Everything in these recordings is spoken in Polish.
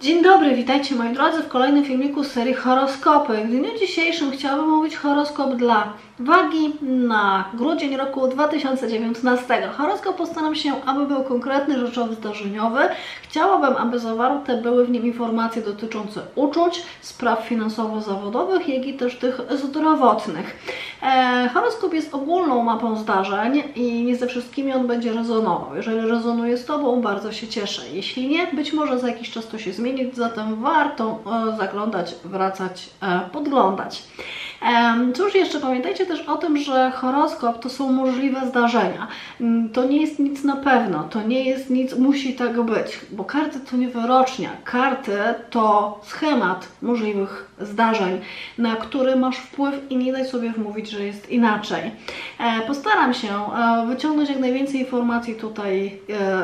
Dzień dobry, witajcie moi drodzy w kolejnym filmiku z serii horoskopy. W dniu dzisiejszym chciałabym omówić horoskop dla wagi na grudzień roku 2019. Horoskop postaram się, aby był konkretny, rzeczowy, zdarzeniowy. Chciałabym, aby zawarte były w nim informacje dotyczące uczuć, spraw finansowo-zawodowych, jak i też tych zdrowotnych. Horoskop jest ogólną mapą zdarzeń i nie ze wszystkimi on będzie rezonował. Jeżeli rezonuje z Tobą, bardzo się cieszę. Jeśli nie, być może za jakiś czas to się zmieni, zatem warto zaglądać, wracać, podglądać. Cóż, jeszcze pamiętajcie też o tym, że horoskop to są możliwe zdarzenia. To nie jest nic na pewno, to nie jest nic, musi tak być, bo karty to nie wyrocznia. Karty to schemat możliwych zdarzeń, na który masz wpływ i nie daj sobie wmówić, że jest inaczej. Postaram się wyciągnąć jak najwięcej informacji tutaj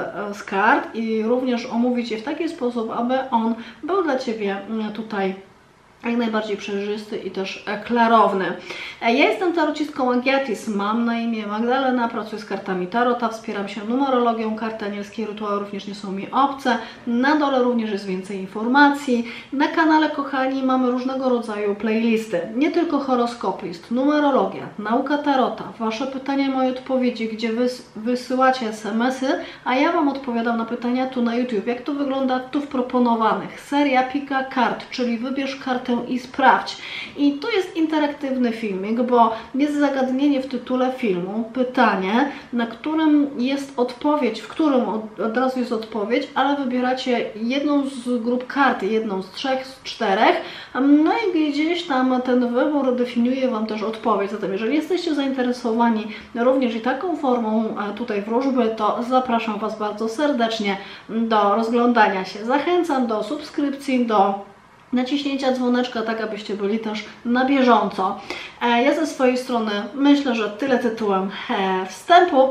z kart i również omówić je w taki sposób, aby on był dla Ciebie tutaj jak najbardziej przejrzysty i też klarowny. Ja jestem tarocistką Agiatis, mam na imię Magdalena, pracuję z kartami Tarota, wspieram się numerologią, karty anielskie, rytuały również nie są mi obce. Na dole również jest więcej informacji. Na kanale, kochani, mamy różnego rodzaju playlisty. Nie tylko horoskopy, jest numerologia, nauka Tarota, Wasze pytania i moje odpowiedzi, gdzie wysyłacie SMS-y, a ja Wam odpowiadam na pytania tu na YouTube. Jak to wygląda tu w proponowanych? Seria Pika Kart, czyli wybierz kartę i sprawdź. I tu jest interaktywny filmik, bo jest zagadnienie w tytule filmu, pytanie, na którym jest odpowiedź, w którym od razu jest odpowiedź, ale wybieracie jedną z grup kart, jedną z 3, z 4, no i gdzieś tam ten wybór definiuje Wam też odpowiedź. Zatem jeżeli jesteście zainteresowani również i taką formą tutaj wróżby, to zapraszam Was bardzo serdecznie do rozglądania się. Zachęcam do subskrypcji, do naciśnięcia dzwoneczka, tak abyście byli też na bieżąco. Ja ze swojej strony myślę, że tyle tytułem wstępu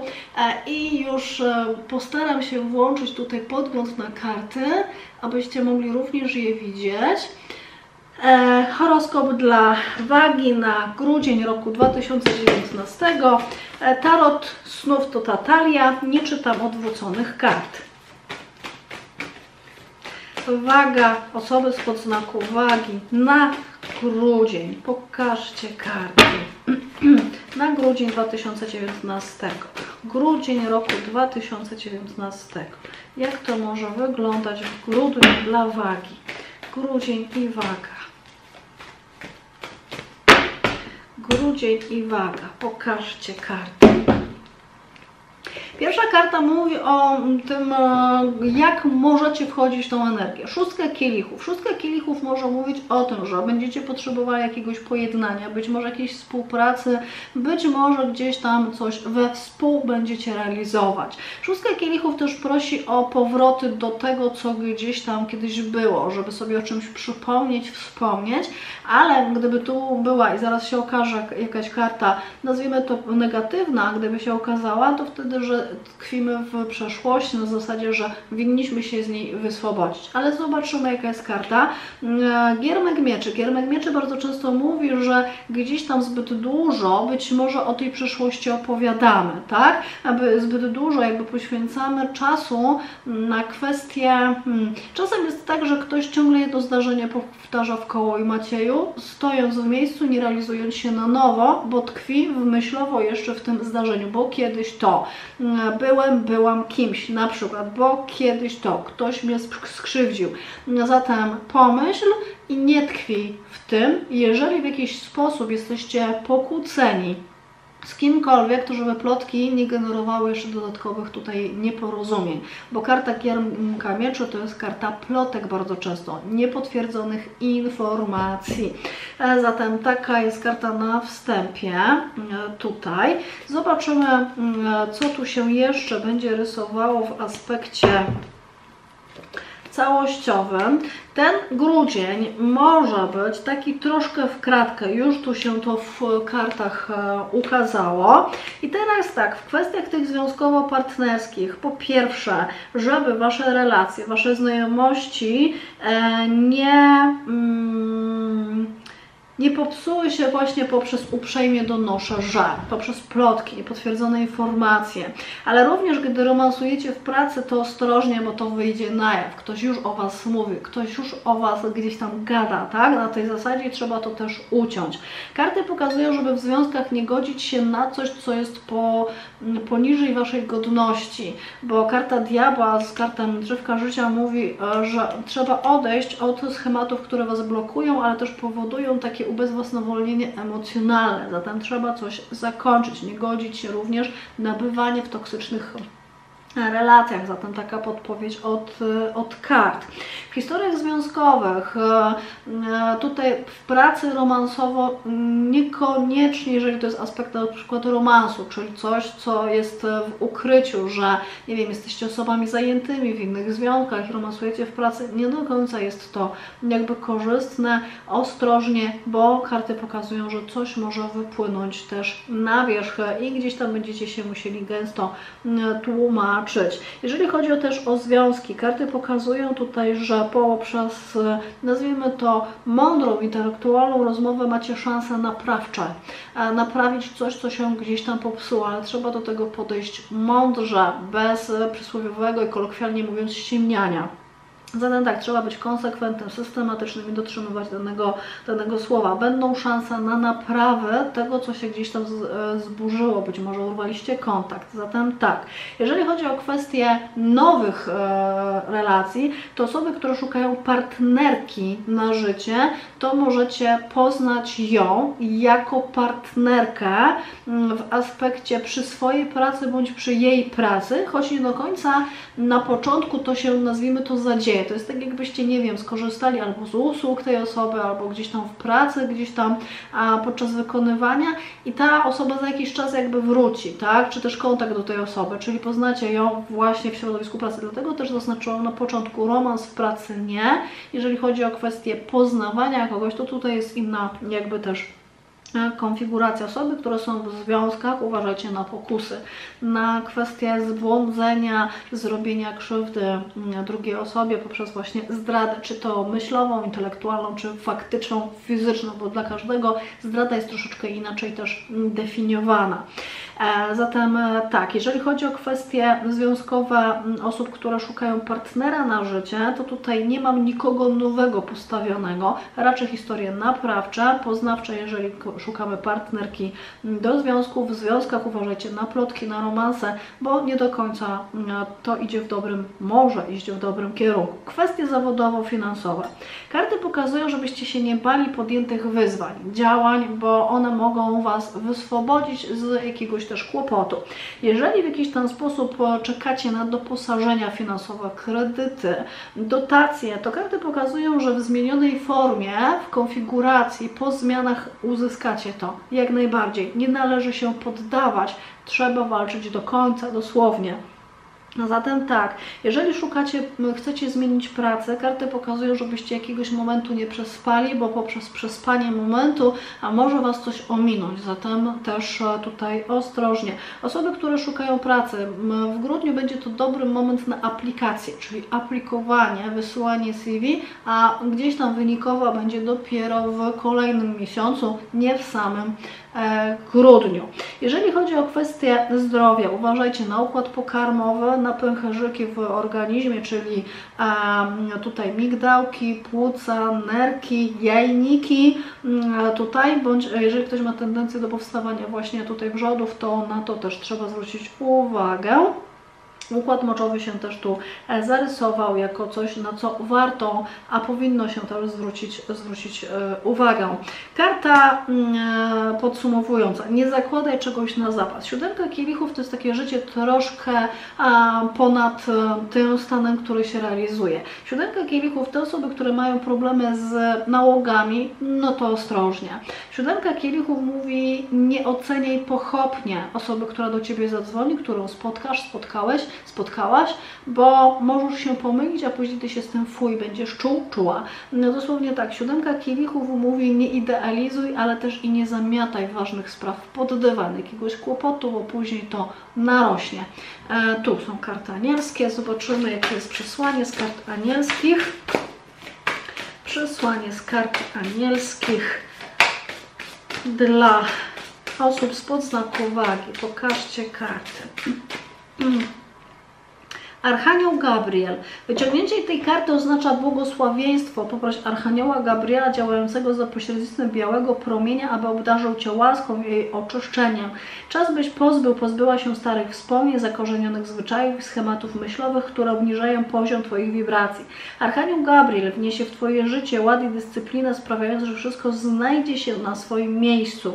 i już postaram się włączyć tutaj podgląd na karty, abyście mogli również je widzieć. Horoskop dla wagi na grudzień roku 2019. Tarot snów to Tatalia, nie czytam odwróconych kart. Waga, osoby spod znaku wagi na grudzień. Pokażcie karty. Na grudzień 2019. Grudzień roku 2019. Jak to może wyglądać w grudniu dla wagi? Grudzień i waga. Grudzień i waga. Pokażcie karty. Pierwsza karta mówi o tym, jak możecie wchodzić w tą energię. Szóstka kielichów. Szóstka kielichów może mówić o tym, że będziecie potrzebowali jakiegoś pojednania, być może jakiejś współpracy, być może gdzieś tam coś we współ będziecie realizować. Szóstka kielichów też prosi o powroty do tego, co gdzieś tam kiedyś było, żeby sobie o czymś przypomnieć, wspomnieć, ale gdyby tu była i zaraz się okaże jakaś karta, nazwijmy to negatywna, gdyby się okazała, to wtedy, że tkwimy w przeszłości na zasadzie, że winniśmy się z niej wyswobodzić. Ale zobaczymy, jaka jest karta. Giermek mieczy. Giermek mieczy bardzo często mówi, że gdzieś tam zbyt dużo być może o tej przeszłości opowiadamy, tak? Aby zbyt dużo jakby poświęcamy czasu na kwestie... Czasem jest tak, że ktoś ciągle jedno zdarzenie powtarza w koło i Macieju, stojąc w miejscu, nie realizując się na nowo, bo tkwi myślowo jeszcze w tym zdarzeniu, bo kiedyś to byłam kimś, na przykład, bo kiedyś to, ktoś mnie skrzywdził. Zatem pomyśl i nie tkwi w tym, jeżeli w jakiś sposób jesteście pokłóceni z kimkolwiek, to żeby plotki nie generowały jeszcze dodatkowych tutaj nieporozumień, bo karta Giermka mieczy to jest karta plotek bardzo często, niepotwierdzonych informacji. Zatem taka jest karta na wstępie tutaj. Zobaczymy, co tu się jeszcze będzie rysowało w aspekcie całościowym. Ten grudzień może być taki troszkę w kratkę, już tu się to w kartach ukazało. I teraz tak, w kwestiach tych związkowo-partnerskich, po pierwsze, żeby Wasze relacje, Wasze znajomości nie popsuły się właśnie poprzez uprzejmie donoszę, że, poprzez plotki, niepotwierdzone informacje, ale również gdy romansujecie w pracy, to ostrożnie, bo to wyjdzie na jaw. Ktoś już o Was mówi, ktoś już o Was gdzieś tam gada, tak? Na tej zasadzie trzeba to też uciąć. Karty pokazują, żeby w związkach nie godzić się na coś, co jest poniżej Waszej godności, bo karta diabła z kartą drzewka życia mówi, że trzeba odejść od schematów, które Was blokują, ale też powodują takie ubezwłasnowolnienie emocjonalne. Zatem trzeba coś zakończyć, nie godzić się również na bywanie w toksycznych relacjach, zatem taka podpowiedź od kart. W historiach związkowych, tutaj w pracy romansowo niekoniecznie, jeżeli to jest aspekt na przykład romansu, czyli coś, co jest w ukryciu, że nie wiem, jesteście osobami zajętymi w innych związkach i romansujecie w pracy, nie do końca jest to jakby korzystne, ostrożnie, bo karty pokazują, że coś może wypłynąć też na wierzch i gdzieś tam będziecie się musieli gęsto tłumaczyć. Jeżeli chodzi też o związki, karty pokazują tutaj, że poprzez, nazwijmy to, mądrą, intelektualną rozmowę macie szansę naprawcze, naprawić coś, co się gdzieś tam popsuło, ale trzeba do tego podejść mądrze, bez przysłowiowego i kolokwialnie mówiąc ściemniania. Zatem tak, trzeba być konsekwentnym, systematycznym i dotrzymywać danego słowa. Będą szanse na naprawę tego, co się gdzieś tam zburzyło, być może urwaliście kontakt. Zatem tak, jeżeli chodzi o kwestie nowych relacji, to osoby, które szukają partnerki na życie, to możecie poznać ją jako partnerkę w aspekcie przy swojej pracy bądź przy jej pracy, choć nie do końca na początku to się, nazwijmy to, zadzieje. To jest tak, jakbyście, nie wiem, skorzystali albo z usług tej osoby, albo gdzieś tam w pracy, gdzieś tam podczas wykonywania i ta osoba za jakiś czas jakby wróci, tak? Czy też kontakt do tej osoby, czyli poznacie ją właśnie w środowisku pracy. Dlatego też zaznaczyłam na początku romans w pracy nie. Jeżeli chodzi o kwestię poznawania kogoś, to tutaj jest inna jakby też konfiguracja. Osoby, które są w związkach, uważajcie na pokusy, na kwestię zbłądzenia, zrobienia krzywdy drugiej osobie poprzez właśnie zdradę, czy to myślową, intelektualną, czy faktyczną, fizyczną, bo dla każdego zdrada jest troszeczkę inaczej też definiowana. Zatem tak, jeżeli chodzi o kwestie związkowe osób, które szukają partnera na życie, to tutaj nie mam nikogo nowego postawionego, raczej historie naprawcze, poznawcze, jeżeli szukamy partnerki do związków. W związkach uważajcie na plotki, na romanse, bo nie do końca to idzie w dobrym, może iść w dobrym kierunku. Kwestie zawodowo-finansowe. Karty pokazują, żebyście się nie bali podjętych wyzwań, działań, bo one mogą Was wyswobodzić z jakiegoś też kłopotu. Jeżeli w jakiś ten sposób czekacie na doposażenia finansowe, kredyty, dotacje, to karty pokazują, że w zmienionej formie, w konfiguracji, po zmianach uzyskacie to jak najbardziej. Nie należy się poddawać, trzeba walczyć do końca, dosłownie. No zatem tak, jeżeli chcecie zmienić pracę, karty pokazują, żebyście jakiegoś momentu nie przespali, bo poprzez przespanie momentu może Was coś ominąć, zatem też tutaj ostrożnie. Osoby, które szukają pracy, w grudniu będzie to dobry moment na aplikację, czyli aplikowanie, wysyłanie CV, a gdzieś tam wynikowa będzie dopiero w kolejnym miesiącu, nie w samym grudniu. Jeżeli chodzi o kwestię zdrowia, uważajcie na układ pokarmowy, na pęcherzyki w organizmie, czyli tutaj migdałki, płuca, nerki, jajniki tutaj, bądź jeżeli ktoś ma tendencję do powstawania właśnie tutaj wrzodów, to na to też trzeba zwrócić uwagę. Układ moczowy się też tu zarysował jako coś, na co warto, a powinno się też zwrócić uwagę. Karta podsumowująca. Nie zakładaj czegoś na zapas. Siódemka kielichów to jest takie życie troszkę ponad tym stanem, który się realizuje. Siódemka kielichów to osoby, które mają problemy z nałogami, no to ostrożnie. Siódemka kielichów mówi, nie oceniaj pochopnie osoby, która do Ciebie zadzwoni, którą spotkałaś, bo możesz się pomylić, a później Ty się z tym będziesz czuła. No dosłownie tak, siódemka kielichów mówi, nie idealizuj, ale też i nie zamiataj ważnych spraw pod dywan, jakiegoś kłopotu, bo później to narośnie. Tu są karty anielskie, zobaczymy, jakie jest przesłanie z kart anielskich. Przesłanie z kart anielskich dla osób spod znaku wagi. Pokażcie karty. Archanioł Gabriel. Wyciągnięcie tej karty oznacza błogosławieństwo. Poproś Archanioła Gabriela działającego za pośrednictwem białego promienia, aby obdarzył Cię łaską i jej oczyszczeniem. Czas byś pozbyła się starych wspomnień, zakorzenionych zwyczajów i schematów myślowych, które obniżają poziom Twoich wibracji. Archanioł Gabriel wniesie w Twoje życie ład i dyscyplinę, sprawiając, że wszystko znajdzie się na swoim miejscu.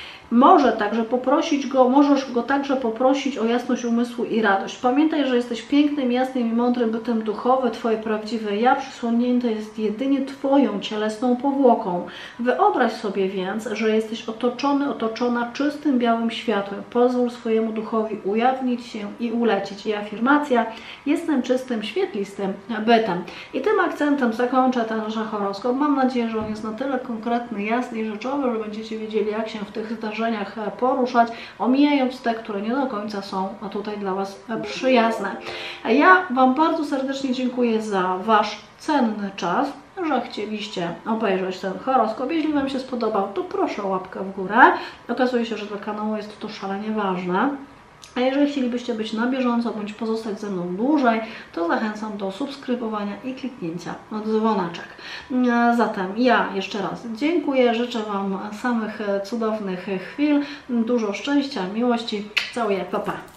Możesz go także poprosić o jasność umysłu i radość. Pamiętaj, że jesteś pięknym, jasnym i mądrym bytem duchowy. Twoje prawdziwe ja przysłonięte jest jedynie Twoją cielesną powłoką. Wyobraź sobie więc, że jesteś otoczona czystym, białym światłem. Pozwól swojemu duchowi ujawnić się i ulecieć. I afirmacja: jestem czystym, świetlistym bytem. I tym akcentem zakończę ten nasz horoskop. Mam nadzieję, że on jest na tyle konkretny, jasny i rzeczowy, że będziecie wiedzieli, jak się w tych zdarzeniach poruszać, omijając te, które nie do końca są tutaj dla Was przyjazne. Ja Wam bardzo serdecznie dziękuję za Wasz cenny czas, że chcieliście obejrzeć ten horoskop. Jeśli Wam się spodobał, to proszę o łapkę w górę. Okazuje się, że dla kanału jest to szalenie ważne. A jeżeli chcielibyście być na bieżąco bądź pozostać ze mną dłużej, to zachęcam do subskrybowania i kliknięcia na dzwoneczek. Zatem ja jeszcze raz dziękuję, życzę Wam samych cudownych chwil, dużo szczęścia, miłości. Całuję, pa, pa.